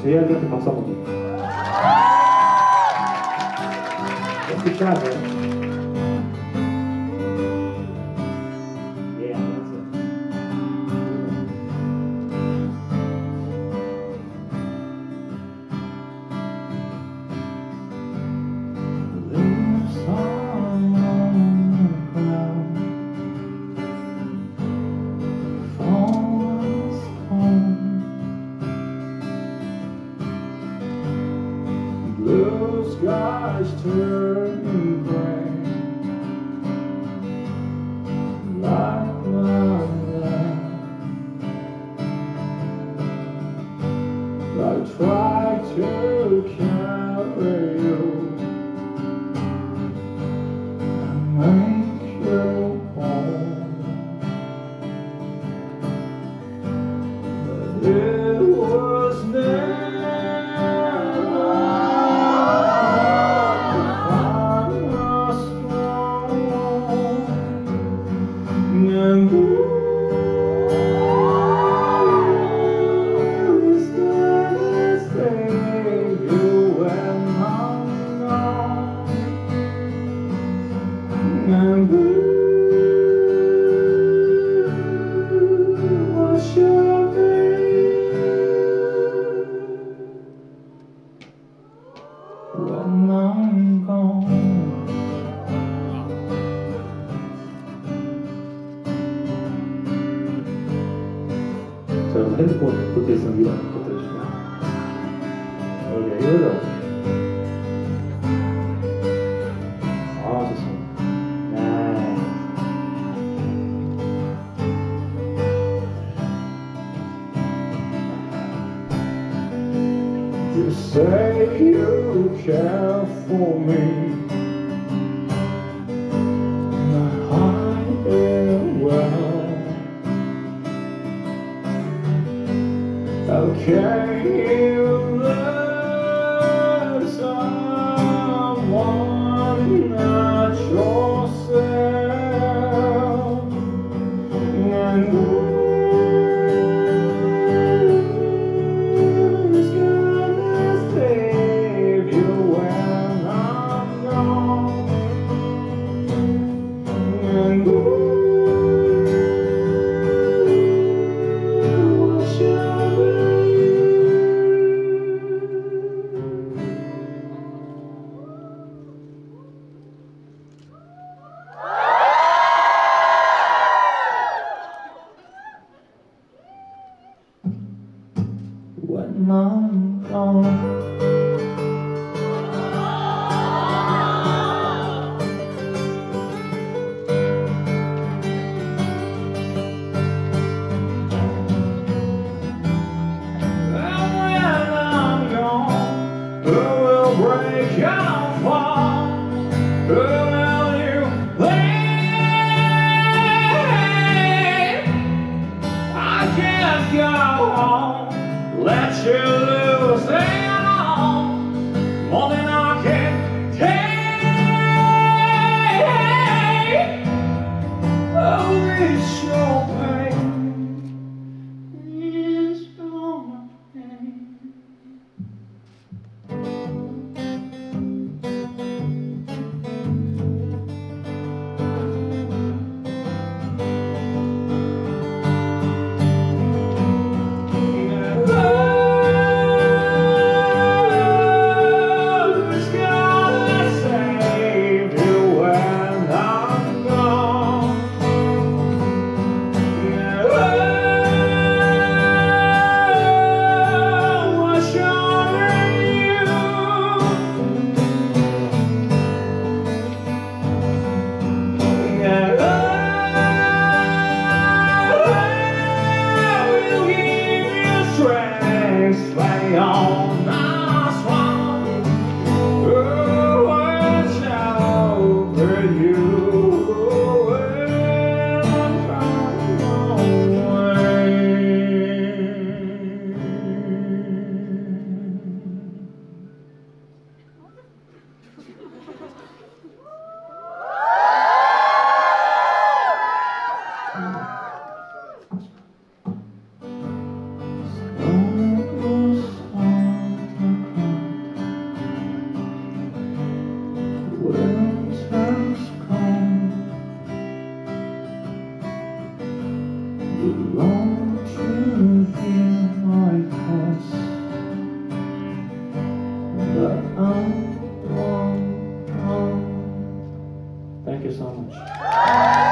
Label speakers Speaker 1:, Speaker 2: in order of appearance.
Speaker 1: JR한테 박수 한번 주세요. Good job, man. Yeah, that's it. Leaves on the ground, falls home. Blue skies turning gray, like my life. I try to carry you and make you home, but it was never and who's gonna save you when I'm gone? And who was your when I'm gone? 자, 여러분 핸드폰 볼 때 있으면 위로 한번 꽂아주시면 여기 이거죠? 아, 좋습니다. You say you care for me, and I am well. How can you love someone not yourself? And who's gonna save you when I'm gone? And who when I'm gone? Who will break your fall? Who will you leave? I can't go on, let you lose it all. Won't you hear my voice? But I won't. Thank you so much.